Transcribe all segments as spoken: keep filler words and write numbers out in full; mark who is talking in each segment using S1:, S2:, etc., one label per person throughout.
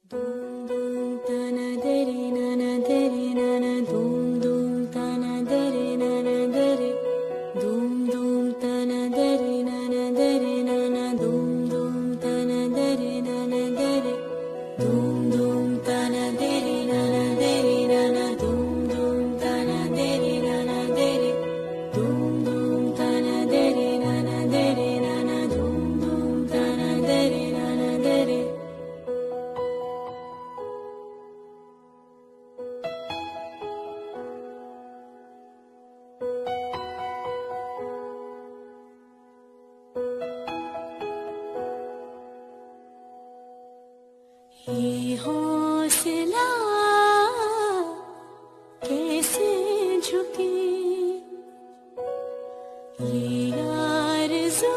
S1: ये हौसला कैसे झुके, ये आरज़ू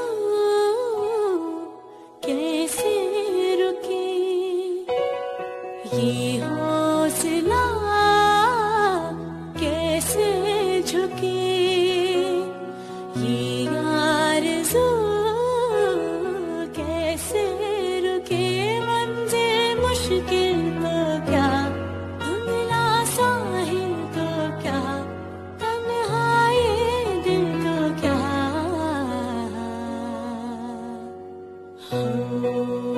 S1: कैसे रुके, ये हौसला कैसे झुके, ये आरज़ू कैसे रुके। मुश्किल तो क्या, धुंधला साहिल तो क्या, तन्हाई दिल तो क्या हो।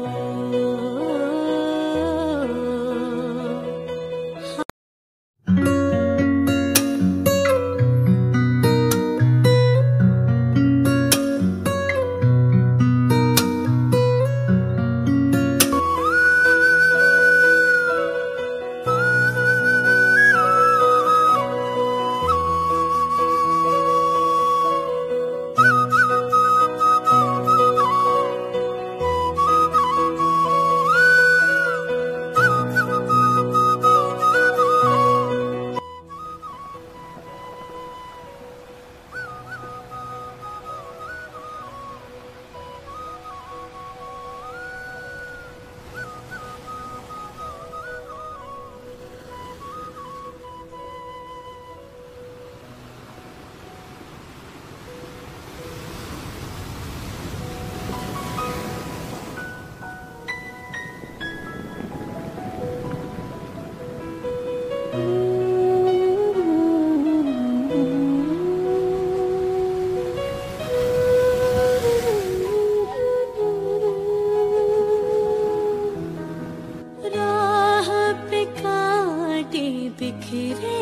S1: बिखरे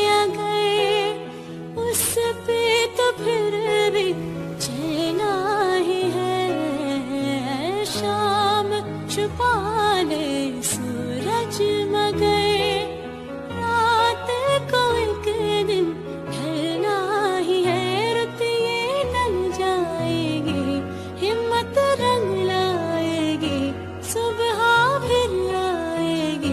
S1: अगर उस पे तो फिर भी चलना ही है। शाम छुपा ले सूरज मगर रात को एक दिन ढलना ही है। रुत ये टल जाएगी, हिम्मत रंग लाएगी, सुबह फिर आएगी।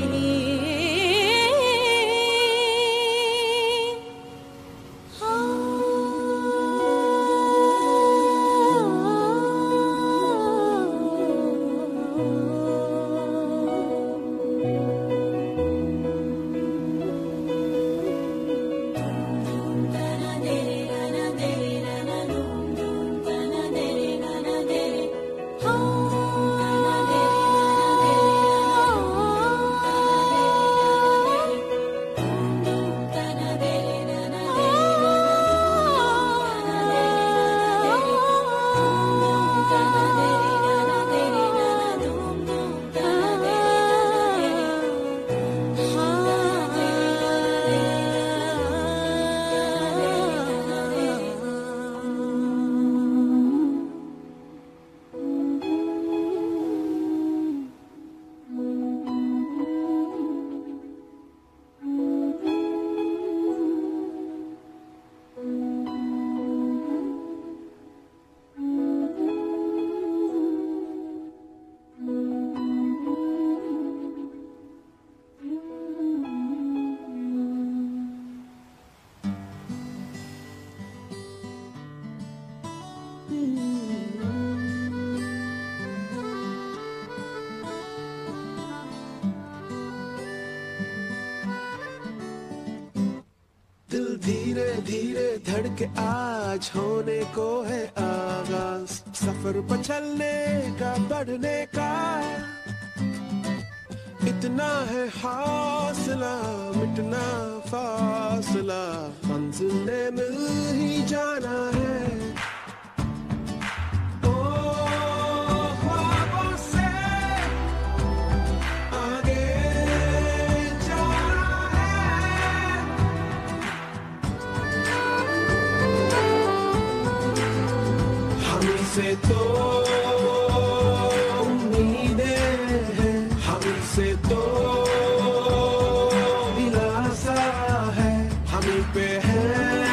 S2: दिल धीरे धीरे धड़के आज होने को है आगाज, सफर पर चलने का बढ़ने का। इतना है हौसला, मिटना फासला, मंजिल ने मिल ही जाना है। ओ ख्वाबों से आगे जाना है। हम से तो से तो दिलासा है, हमी पे है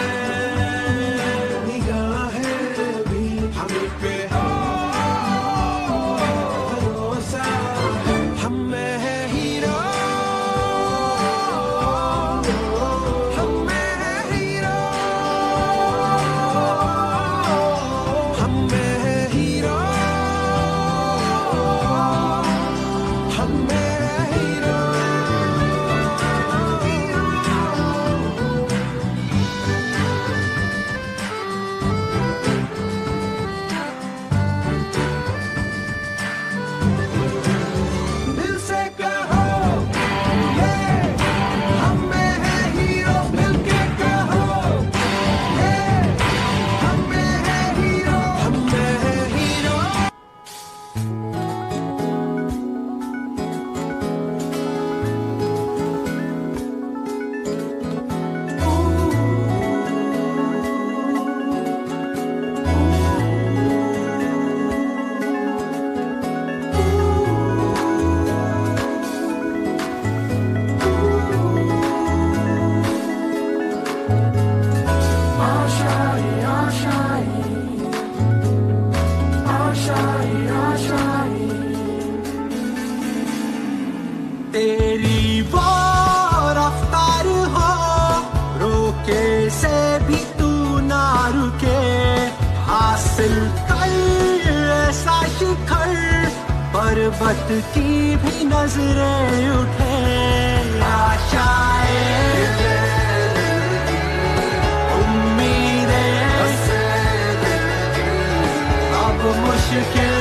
S2: निगाहें भी, हमी पे भरोसा है। हम में है हीरो, हम में है हीरो, हम में है हीरो, हम में
S3: तेरी वो रफ्तार हो, रोके से भी तू ना रुके, हासिल कर ऐसा शिखर, पर्वत की भी नजरें उठे। आशाएं उम्मीदें अब मुश्किल